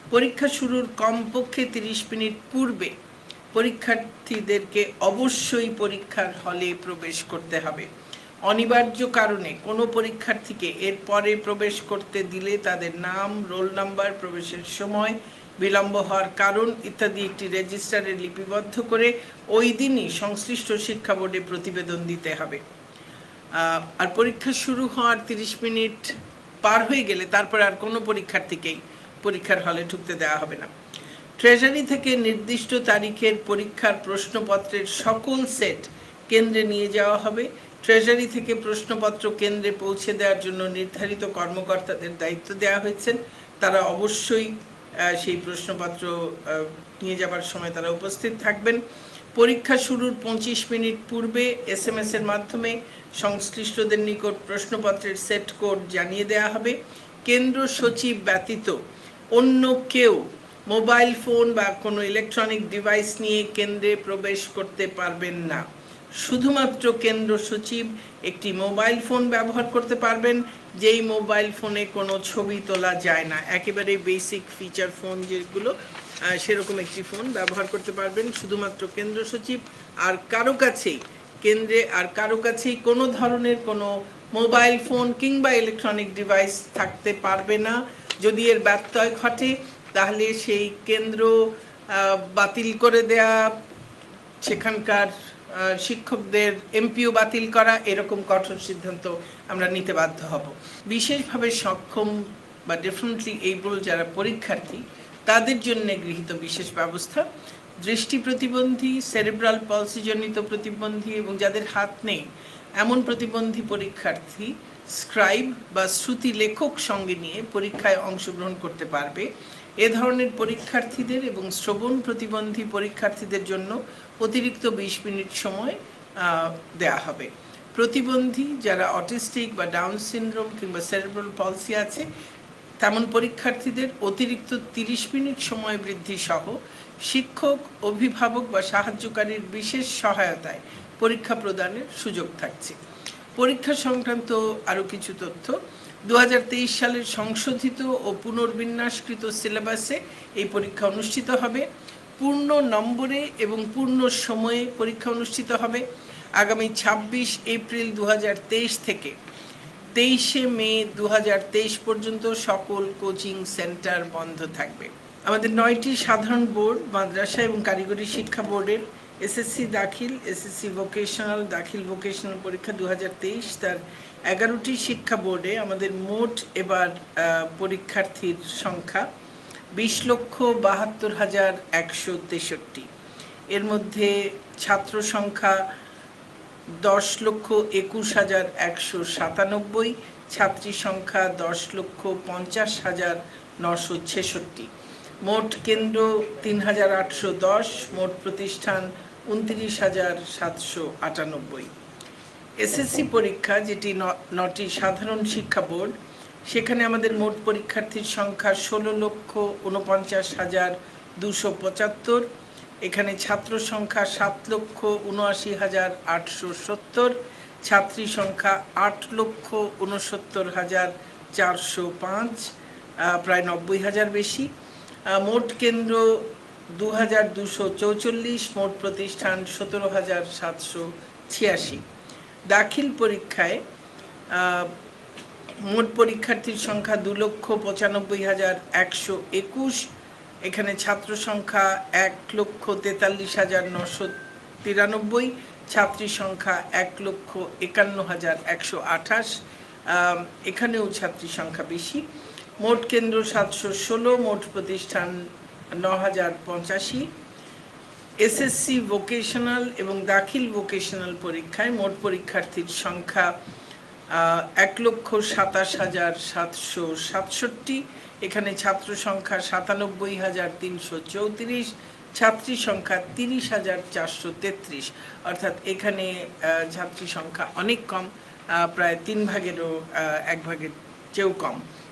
পরীক্ষা শুরুর কমপক্ষে 30 মিনিট পূর্বে পরীক্ষার্থীদেরকে অবশ্যই পরীক্ষার হলে প্রবেশ করতে হবে। অনিবার্য কারণে কোনো পরীক্ষার্থীকে এর পরে প্রবেশ করতে দিলে তাদের নাম, রোল নাম্বার, প্রবেশের সময়, বিলম্ব হওয়ার কারণ ইত্যাদি একটি রেজিস্টারে লিপিবদ্ধ করে ওই দিনই সংশ্লিষ্ট শিক্ষা বোর্ডে প্রতিবেদন দিতে হবে। আর পরীক্ষা শুরু হওয়ার 30 মিনিট পার হয়ে গেলে তারপর আর কোনো পরীক্ষার্থীকেই পরীক্ষার হলে ঢুকতে দেওয়া হবে না। ট্রেজারি থেকে নির্দিষ্ট তারিখের পরীক্ষার প্রশ্নপত্রের সকল সেট কেন্দ্রে নিয়ে যাওয়া হবে। ট্রেজারি থেকে প্রশ্নপত্র কেন্দ্রে পৌঁছে দেওয়ার জন্য নির্ধারিত কর্মকর্তাদের দায়িত্ব দেওয়া হয়েছে। তারা অবশ্যই সেই প্রশ্নপত্র নিয়ে যাবার সময় তারা উপস্থিত থাকবেন। পরীক্ষা শুরুর 25 মিনিট পূর্বে SMS এর মাধ্যমে সংশ্লিষ্টদের নিকট প্রশ্নপত্রের সেট কোড জানিয়ে দেওয়া হবে। কেন্দ্র সচিব ব্যতীত অন্য কেউ মোবাইল ফোন বা কোনো ইলেকট্রনিক ডিভাইস নিয়ে কেন্দ্রে প্রবেশ করতে পারবেন না। শুধুমাত্র কেন্দ্র সচিব একটি মোবাইল ফোন ব্যবহার করতে পারবেন, যেই মোবাইল ফোনে কোনো ছবি তোলা যায় না। একেবারে বেসিক ফিচার ফোন যেগুলো, সেরকম একটি ফোন ব্যবহার করতে পারবেন শুধুমাত্র কেন্দ্র সচিব। আর কারো কাছেই কোনো ধরনের কোনো মোবাইল ফোন কিংবা ইলেকট্রনিক ডিভাইস থাকতে পারবে না। যদি এর ব্যত্যয় ঘটে তাহলে সেই কেন্দ্র বাতিল করে দেয়া, সেখানকার শিক্ষকদের MPO বাতিল করা, এরকম কঠোর সিদ্ধান্ত আমরা নিতে বাধ্য হব। বিশেষভাবে সক্ষম বা ডেফিনেটলি এইবল যারা পরীক্ষার্থী, তাদের জন্য গৃহীত বিশেষ ব্যবস্থা: দৃষ্টি প্রতিবন্ধী, সেরেব্রাল পলসিজনিত প্রতিবন্ধী এবং যাদের হাত নেই এমন প্রতিবন্ধী পরীক্ষার্থী স্ক্রাইব বা শ্রুতি লেখক সঙ্গে নিয়ে পরীক্ষায় অংশগ্রহণ করতে পারবে। এ ধরনের পরীক্ষার্থীদের এবং শ্রবণ প্রতিবন্ধী পরীক্ষার্থীদের জন্য অতিরিক্ত 20 মিনিট সময় দেয়া হবে। প্রতিবন্ধী যারা অটিস্টিক বা ডাউন সিনড্রোম কিংবা সেরেব্রাল পলসি আছে তেমন পরীক্ষার্থীদের অতিরিক্ত 30 মিনিট সময় বৃদ্ধি সহ শিক্ষক, অভিভাবক বা সাহায্যকারীর বিশেষ সহায়তায় পরীক্ষা প্রদানের সুযোগ থাকছে। পরীক্ষা সংক্রান্ত আরও কিছু তথ্য: 2023 সালের সংশোধিত ও পুনর্বিন্যাসকৃত সিলেবাসে এই পরীক্ষা অনুষ্ঠিত হবে। পূর্ণ নম্বরে এবং পূর্ণ সময়ে পরীক্ষা অনুষ্ঠিত হবে। আগামী 26 এপ্রিল 2023 থেকে 23 মে 2023 পর্যন্ত সকল কোচিং সেন্টার বন্ধ থাকবে। আমাদের 9টি সাধারণ বোর্ড, মাদ্রাসা এবং কারিগরি শিক্ষা বোর্ডের SSC দাখিল, SSC ভোকেশনাল, দাখিল ভোকেশনাল পরীক্ষা 2023, তার 11টি শিক্ষা বোর্ডে আমাদের মোট এবার পরীক্ষার্থীর সংখ্যা 20,72,163। এর মধ্যে ছাত্র সংখ্যা 10,21,197, ছাত্রী সংখ্যা 10,50,966, মোট কেন্দ্র 3,810, মোট প্রতিষ্ঠান 29,798। SSC পরীক্ষা, যেটি 9টি সাধারণ শিক্ষা বোর্ড, সেখানে আমাদের মোট পরীক্ষার্থীর সংখ্যা 16,49,275। এখানে ছাত্র সংখ্যা 7,79,870, ছাত্রী সংখ্যা 8,69,405, প্রায় 90,000 বেশি। মোট কেন্দ্র 2,244, মোট প্রতিষ্ঠান 17,786। দাখিল পরীক্ষায় মোট পরীক্ষার্থীর সংখ্যা 2,95,121। এখানে ছাত্র সংখ্যা 1,43,993, ছাত্রী সংখ্যা 1,51,128। এখানেও ছাত্রী সংখ্যা বেশি। মোট কেন্দ্র 716, মোট প্রতিষ্ঠান 9,085। SSC ভোকেশনাল এবং দাখিল ভোকেশনাল পরীক্ষায় মোট পরীক্ষার্থীর সংখ্যা 1,27,767। এখানে ছাত্র সংখ্যা 97,334, ছাত্রী সংখ্যা 30,433। অর্থাৎ এখানে ছাত্রী সংখ্যা অনেক কম, প্রায় 3 ভাগেরও 1 ভাগের চেয়েও কম।